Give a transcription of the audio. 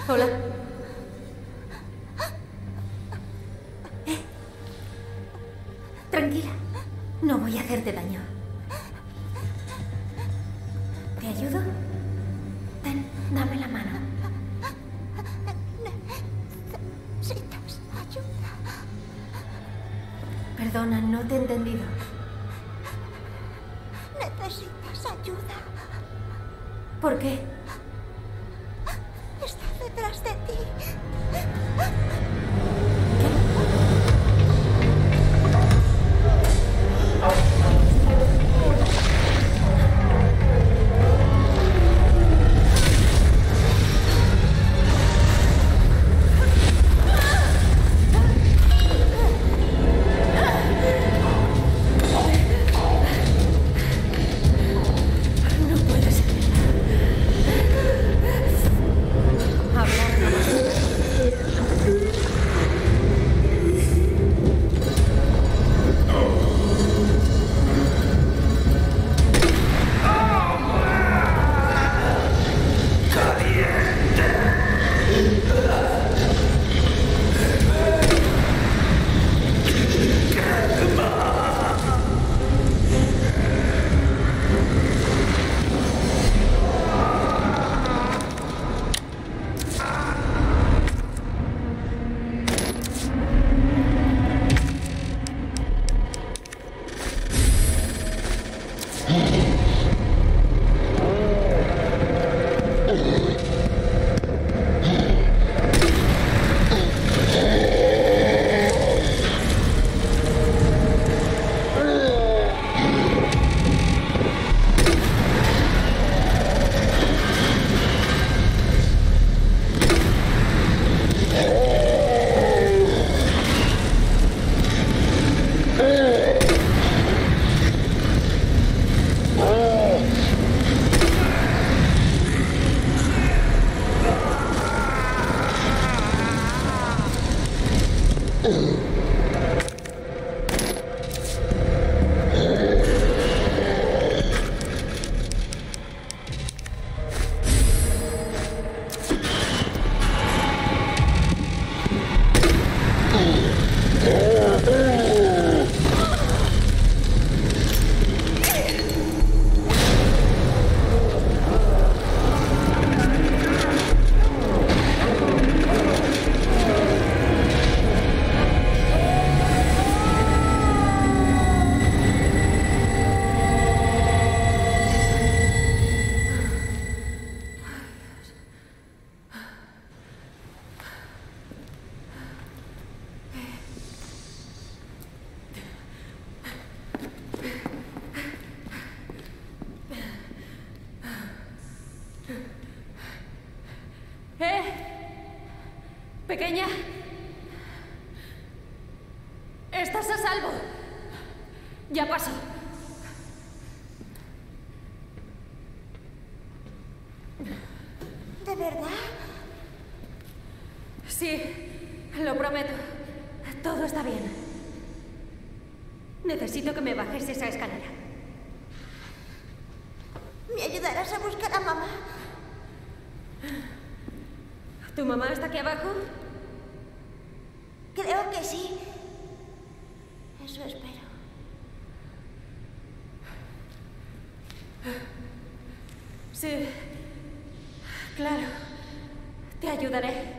Hola. Tranquila. No voy a hacerte daño. ¿Te ayudo? Ten, dame la mano. Necesitas ayuda. Perdona, no te he entendido. Necesitas ayuda. ¿Por qué? Está detrás de ti. No puede ser. Hablar nada más. Pequeña. Estás a salvo. Ya pasó. ¿De verdad? Sí, lo prometo. Todo está bien. Necesito que me bajes esa escalera. ¿Me ayudarás a buscar a mamá? ¿Tu mamá está aquí abajo? Creo que sí. Eso espero. Sí. Claro. Te ayudaré.